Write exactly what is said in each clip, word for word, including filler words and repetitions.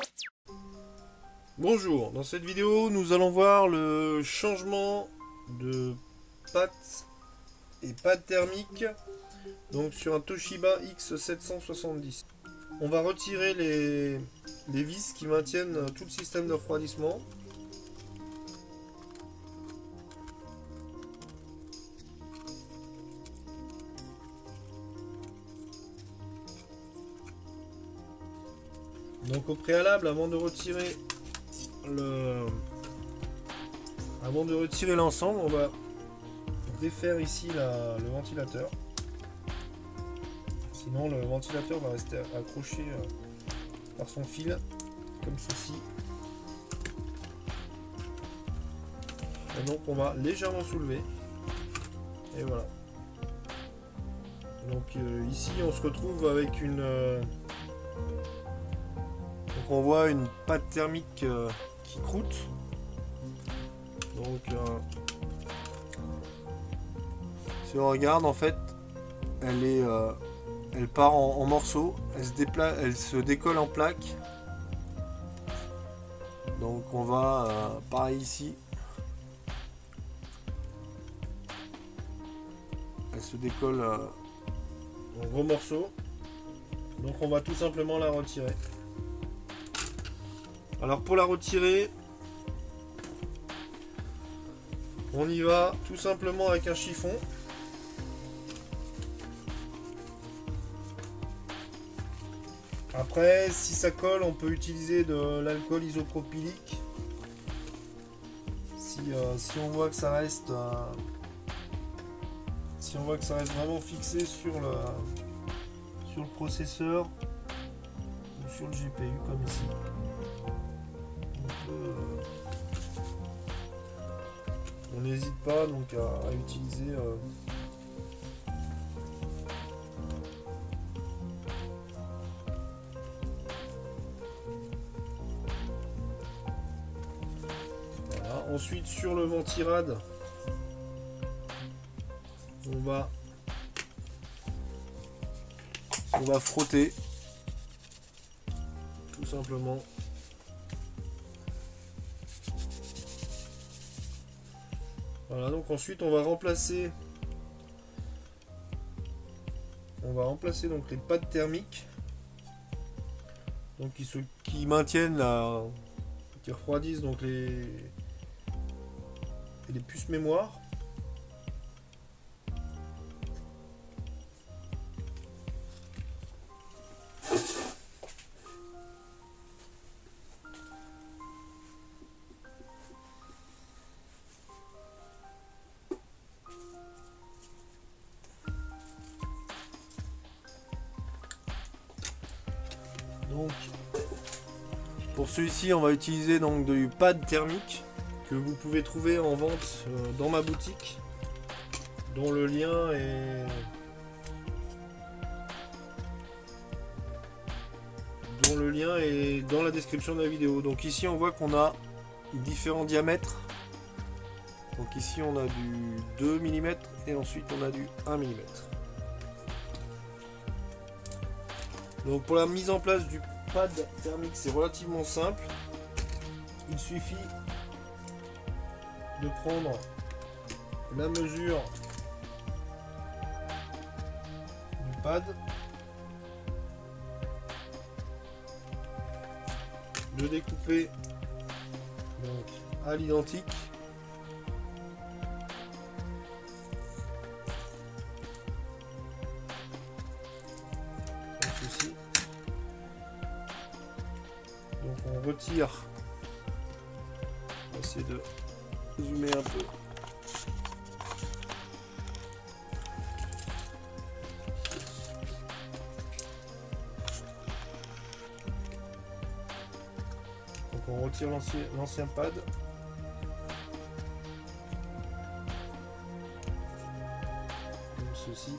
Bonjour, dans cette vidéo nous allons voir le changement de patte et pad thermique donc sur un Toshiba X sept cent soixante-dix. On va retirer les, les vis qui maintiennent tout le système de refroidissement. Donc au préalable, avant de retirer le avant de retirer l'ensemble, on va défaire ici la, le ventilateur. Sinon le ventilateur va rester accroché euh, par son fil, comme ceci. Et donc on va légèrement soulever. Et voilà. Donc euh, ici on se retrouve avec une... Euh, donc on voit une pâte thermique euh, qui croûte. Donc euh, si on regarde, en fait, elle est... Euh, Elle part en, en morceaux, elle se, déplace, elle se décolle en plaques. Donc on va, euh, pareil ici, elle se décolle euh, en gros morceaux. Donc on va tout simplement la retirer. Alors pour la retirer, on y va tout simplement avec un chiffon. Après, si ça colle, on peut utiliser de l'alcool isopropylique. Si, euh, si on voit que ça reste, euh, si on voit que ça reste vraiment fixé sur le, sur le processeur ou sur le G P U comme ici, on peut, euh, on n'hésite pas donc à, à utiliser. Euh, Ensuite sur le ventirad, on va on va frotter tout simplement. Voilà, donc ensuite on va remplacer on va remplacer donc les pads thermiques donc qui se qui maintiennent la qui refroidissent donc les les puces mémoire. Donc pour celui-ci on va utiliser donc du pad thermique que vous pouvez trouver en vente euh, dans ma boutique, dont le lien est dont le lien est dans la description de la vidéo. Donc ici on voit qu'on a différents diamètres. Donc ici on a du deux millimètres et ensuite on a du un millimètre. Donc pour la mise en place du pad thermique, c'est relativement simple. Il suffit de prendre la mesure du pad, de découper donc à l'identique, comme ceci. Donc on retire, on va essayer de zoomer un peu. Donc on retire l'ancien l'ancien pad. Comme ceci.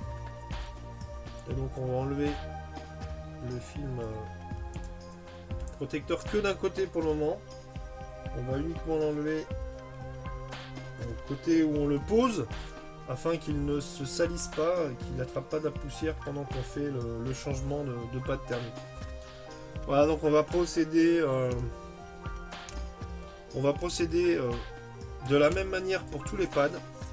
Et donc on va enlever le film euh, protecteur que d'un côté pour le moment. On va uniquement l'enlever au côté où on le pose afin qu'il ne se salisse pas, qu'il n'attrape pas de la poussière pendant qu'on fait le, le changement de, de pâte thermique. Voilà, donc on va procéder euh, on va procéder euh, de la même manière pour tous les pads.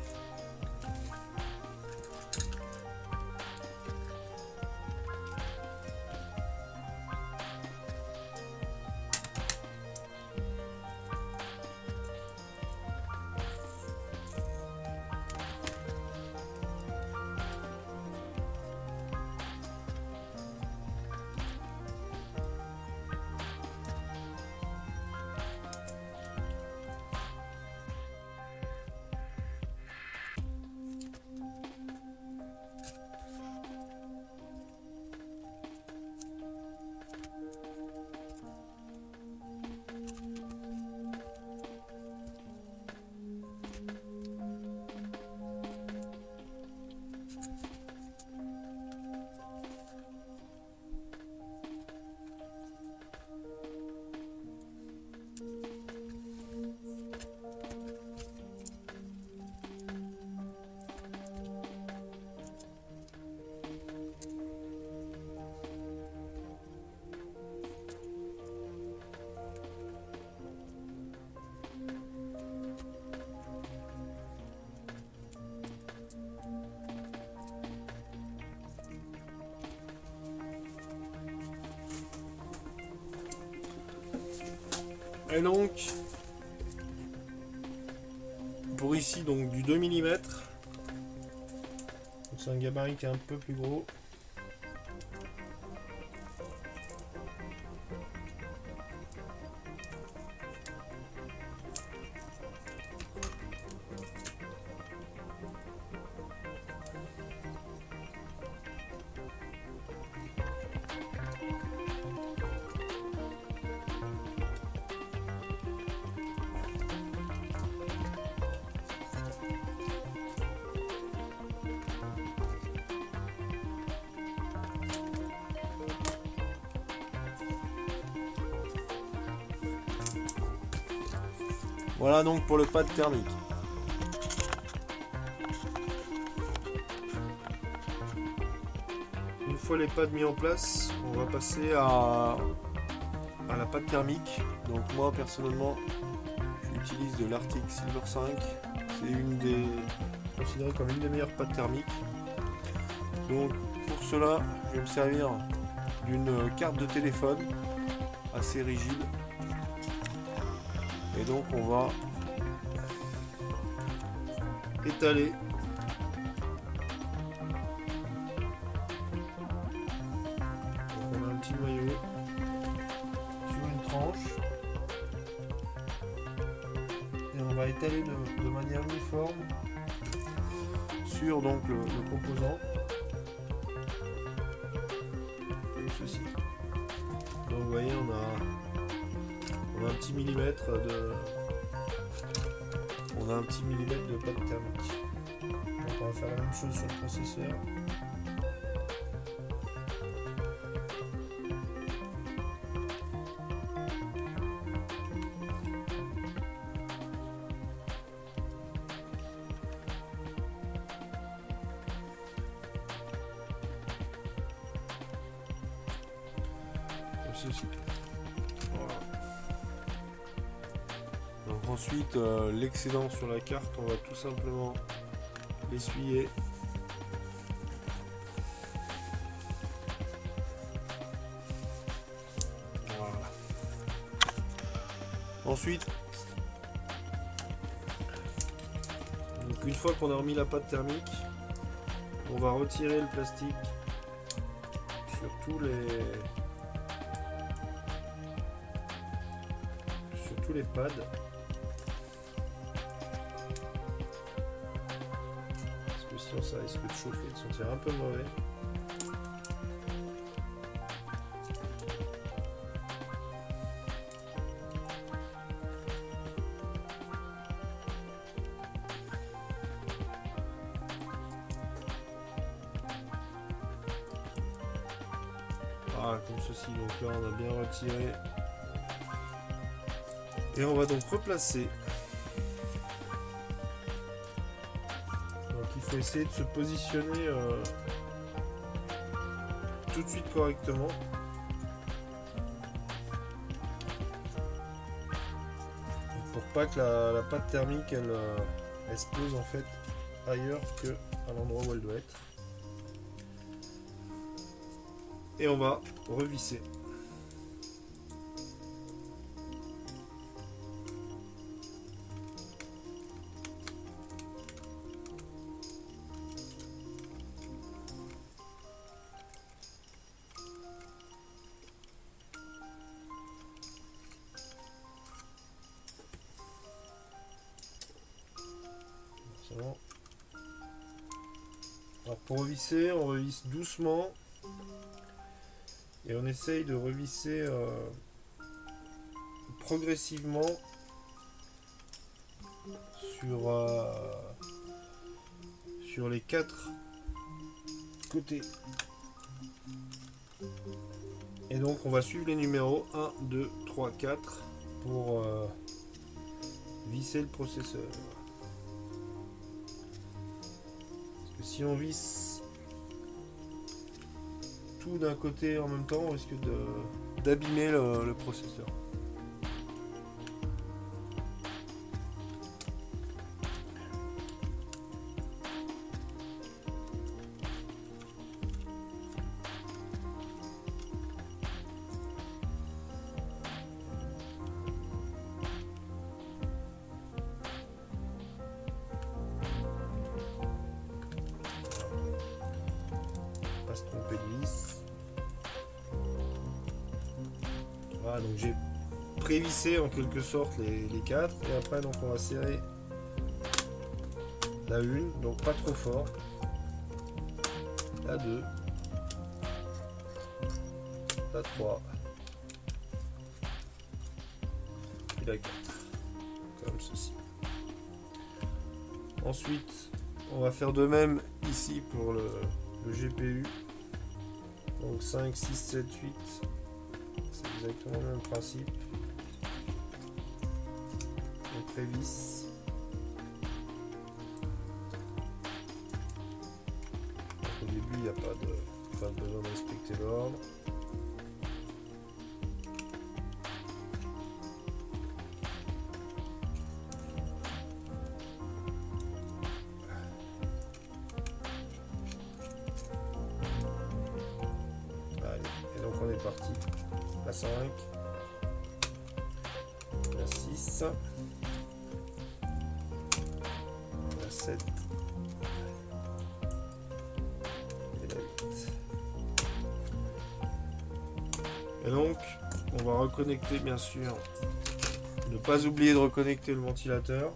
Et donc, pour ici, donc du deux millimètres, c'est un gabarit qui est un peu plus gros. Voilà donc pour le pad thermique. Une fois les pads mis en place, on va passer à, à la pâte thermique. Donc moi personnellement, j'utilise de l'Arctic Silver cinq. C'est une des considérée comme une des meilleures pâtes thermiques. Donc pour cela, je vais me servir d'une carte de téléphone assez rigide. Et donc on va étaler donc on a un petit noyau sur une tranche et on va étaler de, de manière uniforme sur donc le, le composant comme ceci. Donc vous voyez on a On a un petit millimètre de on a un petit millimètre de pâte thermique. Donc on va faire la même chose sur le processeur. Comme ceci. Voilà. Donc ensuite, euh, l'excédent sur la carte, on va tout simplement l'essuyer. Voilà. Ensuite, donc une fois qu'on a remis la pâte thermique, on va retirer le plastique sur tous les sur tous les pads. Sinon ça risque de chauffer, de sentir un peu mauvais. Voilà, comme ceci. Donc là on a bien retiré. Et on va donc replacer. Il faut essayer de se positionner euh, tout de suite correctement. pour pas que la, la pâte thermique elle, euh, elle se pose en fait ailleurs que à l'endroit où elle doit être. Et on va revisser. Alors pour revisser, on revisse doucement et on essaye de revisser euh, progressivement sur, euh, sur les quatre côtés. Et donc on va suivre les numéros un, deux, trois, quatre pour euh, visser le processeur. Si on visse tout d'un côté en même temps, on risque de d'abîmer le, le processeur. Se tromper de vis. Voilà, donc j'ai prévissé en quelque sorte les, les quatre et après donc on va serrer la une, donc pas trop fort, la deux, la trois et la quatre, comme ceci. Ensuite on va faire de même ici pour le, le G P U. Donc cinq, six, sept, huit, c'est exactement le même principe. On prévisse. Au début, il n'y a pas de, pas de besoin de respecter l'ordre. On est parti. La cinq, la six, la sept et la huit. Et donc, on va reconnecter bien sûr. Ne pas oublier de reconnecter le ventilateur.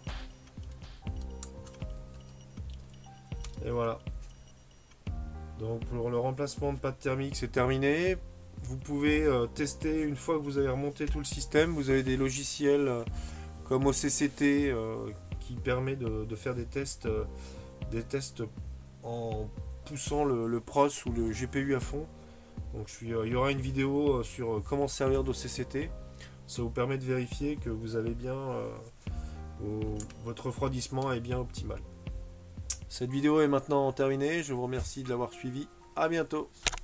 Et voilà. Donc pour le remplacement de pâte thermique, c'est terminé. Vous pouvez euh, tester une fois que vous avez remonté tout le système. Vous avez des logiciels euh, comme O C C T euh, qui permet de, de faire des tests, euh, des tests en poussant le, le pros ou le G P U à fond. Donc je suis, euh, il y aura une vidéo euh, sur comment servir d'O C C T. Ça vous permet de vérifier que vous avez bien euh, au, votre refroidissement est bien optimal. Cette vidéo est maintenant terminée. Je vous remercie de l'avoir suivi. À bientôt.